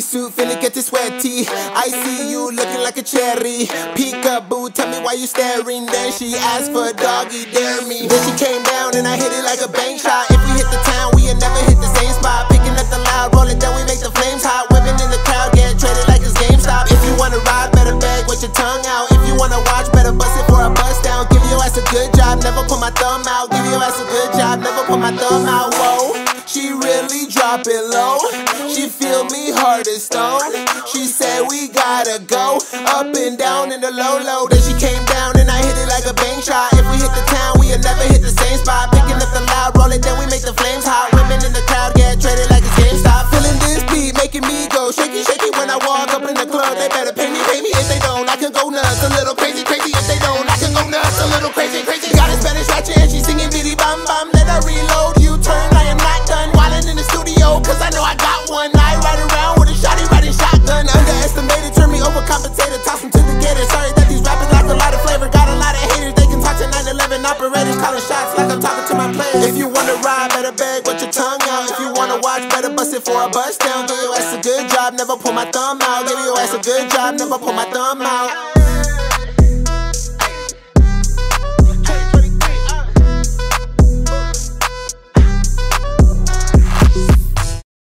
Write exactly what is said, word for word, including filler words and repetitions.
suit, finna get this sweaty. I see you looking like a cherry. Peekaboo, tell me why you staring. Then she asked for a doggy, dare me. Then she came down and I hit it like a bank shot. If we hit the town, we ain't never hit the same spot. Picking up the loud, roll it down, we make the flames hot. Women in the crowd get traded like it's GameStop. If you wanna ride, better beg with your tongue out. If you wanna watch, better bust it for a bust down. Give your ass a good job, never put my thumb out. Give your ass a good job, never put my thumb out. Whoa, she really drop it low. She feel me hard as stone. She said we gotta go up and down in the low low. Then she came down and I hit it like a bank shot. If we hit the town, we'll never hit the same spot. Picking up the loud, roll it, then we make the flames hot. Women in the crowd get traded like it's GameStop. Feeling this beat, making me go shaky, shaky when I walk up in the club. They better pay me, pay me. If they don't, I can go nuts. A little crazy, crazy. If they don't, I can go nuts. A little crazy, crazy. Got a Spanish ratchet and she singing bitty bum bum. Let her reload, you turn, I am not done. Wildin' in the studio, cause I know I got one. I ride around with a shotty riding shotgun. Underestimated, turn me overcompensated, toss them to the gator. Sorry that these rappers lack a lot of flavor. Got a lot of haters, they can talk to nine eleven operators, calling shots like I'm talking to my players. If you wanna ride, better beg with your tongue out. If you wanna watch, better bust it for a bust down. Give your ass a good job, never pull my thumb out. Give your ass a good job, never pull my thumb out.